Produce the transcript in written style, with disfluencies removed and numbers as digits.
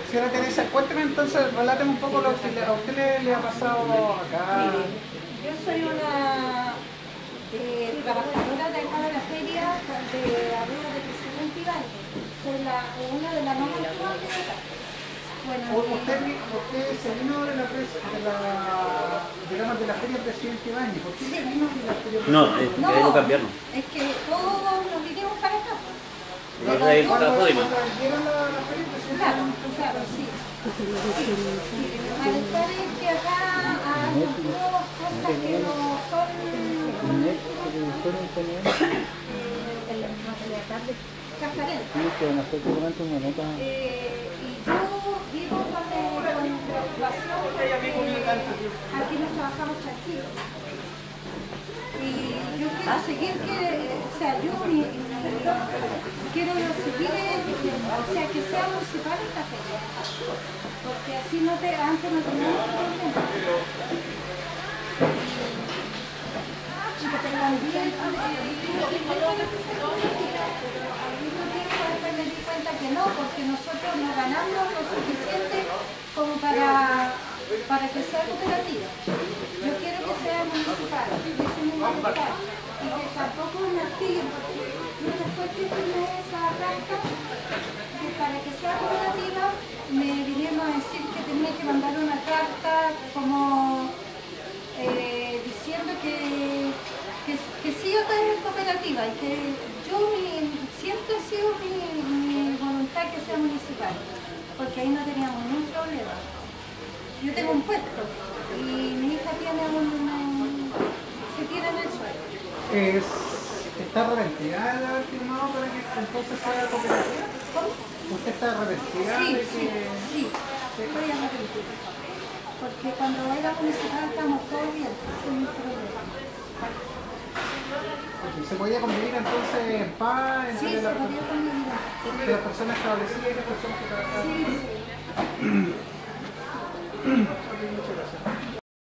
Señora Teresa, cuénteme entonces, reláteme un poco lo que a usted le ha pasado acá. Mire, yo soy una trabajadora de acá de la feria de Arriba de Presidente Ibáñez. Soy una de las más antiguas de acá. Bueno, Usted se vino de la digamos, de la feria Presidente Ibáñez. ¿Por qué se vino de la feria Presidente Ibáñez? No, queremos cambiarnos. es que todos nos vinimos para acá. No trae el trabajo de más. ¿Vieron la feria Presidente Ibáñez? Claro, sí. El malestar es que acá hay cosas que no son transparentes. Y yo vivo con preocupación porque aquí nos trabajamos tranquilos. Y yo quiero seguir quiero seguir, o sea, que sea municipal esta feria, porque así antes no teníamos problemas. Y que tengan bien, pero al mismo tiempo después me di cuenta que no, porque nosotros no ganamos lo suficiente como para que sea cooperativa. Yo quiero que sea municipal, que sea municipal, y que tampoco me hostiguen, porque yo después que firmé esa carta, que para que sea cooperativa, me vinieron a decir que tenía que mandar una carta como diciendo que sí o es cooperativa, y que yo siempre ha sido mi voluntad que sea municipal, porque ahí no teníamos ningún problema. Yo tengo un puesto y mi hija tiene se tiene en el suelo. ¿Está arrepentida de haber firmado para que entonces sea cooperativa? ¿Cómo? ¿Usted está arrepentida de que...? Sí, estoy arrepentida. Porque cuando era municipal estamos todos bien, sin problema. ¿Se podía convivir entonces en paz? Sí, se podía convivir. Entre las personas establecidas y las personas que trabajaban. Sí. Muchas gracias.